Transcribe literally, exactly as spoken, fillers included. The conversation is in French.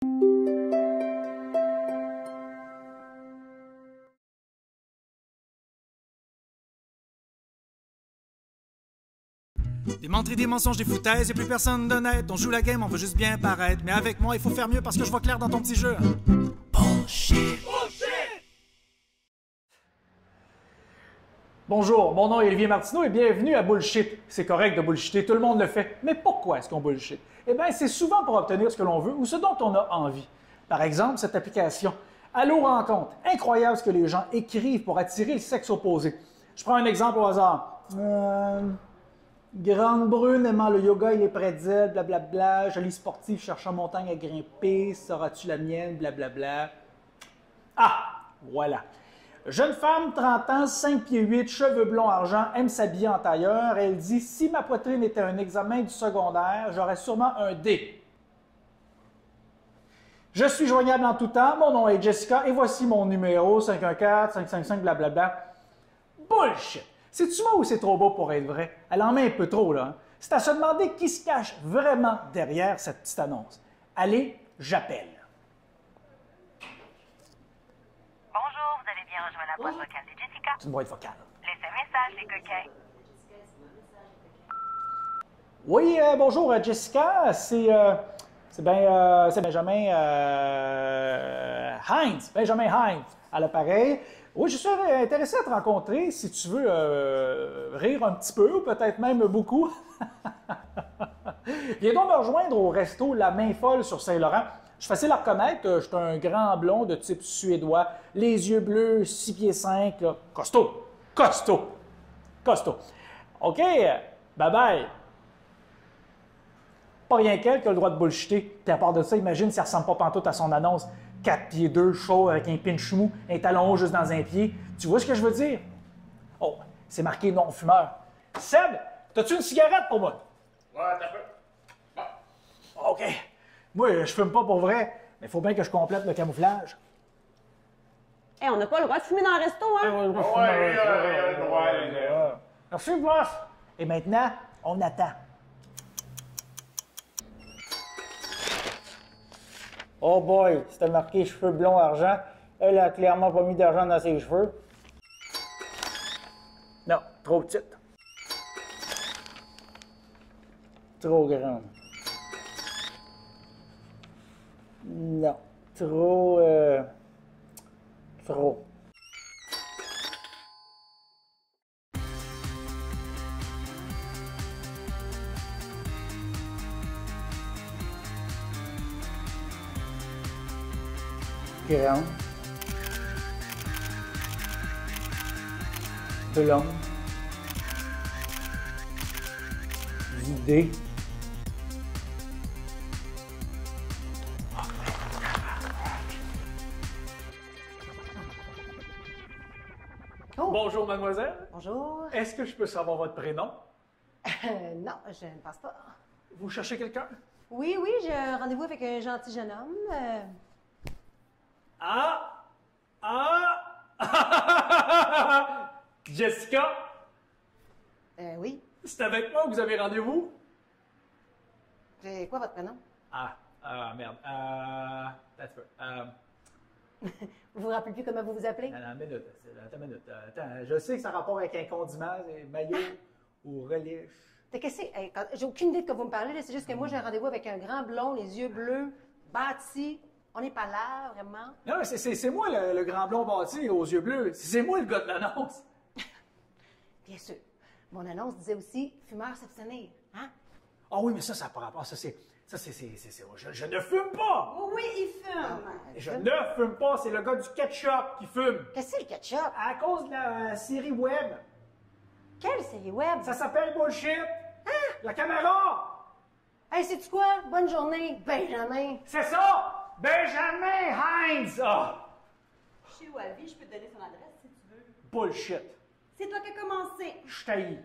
Des menteries, des mensonges, des foutaises, y'a plus personne d'honnête. On joue la game, on veut juste bien paraître. Mais avec moi, il faut faire mieux parce que je vois clair dans ton petit jeu. Bullshit! Bullshit! Bonjour, mon nom est Olivier Martineau et bienvenue à Bullshit. C'est correct de bullshiter, tout le monde le fait. Mais pourquoi est-ce qu'on bullshit? Eh bien, c'est souvent pour obtenir ce que l'on veut ou ce dont on a envie. Par exemple, cette application. Allô Rencontre. Incroyable ce que les gens écrivent pour attirer le sexe opposé. Je prends un exemple au hasard. Euh... Grande brune aimant le yoga et les pretzels, blablabla. Jolie sportive cherchant montagne à grimper. Seras-tu la mienne, blablabla. Ah, voilà. Jeune femme, trente ans, cinq pieds huit, cheveux blonds argent, aime s'habiller en tailleur. Elle dit « Si ma poitrine était un examen du secondaire, j'aurais sûrement un D. » Je suis joignable en tout temps. Mon nom est Jessica et voici mon numéro cinq un quatre, cinq cinq cinq, blablabla. Bullshit! C'est-tu moi ou c'est trop beau pour être vrai? Elle en met un peu trop, là. Hein? C'est à se demander qui se cache vraiment derrière cette petite annonce. Allez, j'appelle. Bonjour, vous avez bien rejoint la boîte vocale de Jessica. C'est une boîte vocale. Laissez un message, les coquins. Oui, euh, bonjour, euh, Jessica. C'est euh, c'est ben, euh, c'est Benjamin euh, Heinz. Benjamin Heinz, à l'appareil. Oui, je suis intéressé à te rencontrer si tu veux euh, rire un petit peu ou peut-être même beaucoup. Viens donc me rejoindre au resto La Main Folle sur Saint-Laurent. Je suis facile à reconnaître, je suis un grand blond de type suédois, les yeux bleus, six pieds cinq, là. Costaud, costaud, costaud. OK, bye-bye. Pas rien qu'elle qui a le droit de bullshiter. Puis à part de ça, imagine si elle ressemble pas pantoute à son annonce. quatre pieds deux, chaud, avec un pinch mou, un talon haut juste dans un pied. Tu vois ce que je veux dire? Oh, c'est marqué non-fumeur. Seb, t'as-tu une cigarette pour moi? Ouais, t'as peu. Bon. OK. Moi, je fume pas pour vrai, mais il faut bien que je complète le camouflage. Hey, on n'a pas le droit de fumer dans le resto, hein? Ouais, il a le droit, il a. Merci, boss. Et maintenant, on attend. Oh boy, c'était marqué cheveux blonds argent. Elle a clairement pas mis d'argent dans ses cheveux. Non, trop petite. Trop grande. Non, trop... Euh, trop. Grande. Blonde. Vidée. Oh. Bonjour, mademoiselle. Bonjour. Est-ce que je peux savoir votre prénom? Euh, non, je ne pense pas. Vous cherchez quelqu'un? Oui, oui, j'ai un rendez-vous avec un gentil jeune homme. Euh... Ah! Ah! Jessica? Euh, oui. C'est avec moi que vous avez rendez-vous? C'est quoi votre prénom? Ah, ah merde. Euh, that's right. Euh, Vous vous rappelez plus comment vous vous appelez? attends une minute. Attends une minute. Attends, je sais que ça a rapport avec un condiment, maillot ou relish. T'as qu'est-ce que c'est? Hey, quand- j'ai aucune idée de quoi vous me parlez, là. C'est juste que moi, j'ai un rendez-vous avec un grand blond, les yeux bleus, bâti. On n'est pas là, vraiment. Non, c'est, c'est, c'est moi le, le grand blond bâti aux yeux bleus. C'est moi le gars de l'annonce. Bien sûr. Mon annonce disait aussi « fumeur s'abstenir ». Hein? Ah oui, mais ça, ça n'a pas rapport. Ça, c'est... Ça, c'est... c'est, c'est, c'est je, je ne fume pas! Oh oui, il fume! Je ne fume pas. C'est le gars du ketchup qui fume. Qu'est-ce que c'est le ketchup? À cause de la euh, série web. Quelle série web? Ça s'appelle Bullshit. La caméra. Hey, sais-tu quoi? Bonne journée, Benjamin. C'est ça! Benjamin Heinz! Ah! Chez Wavi, je peux te donner son adresse si tu veux. Bullshit. C'est toi qui as commencé. Je t'haïs.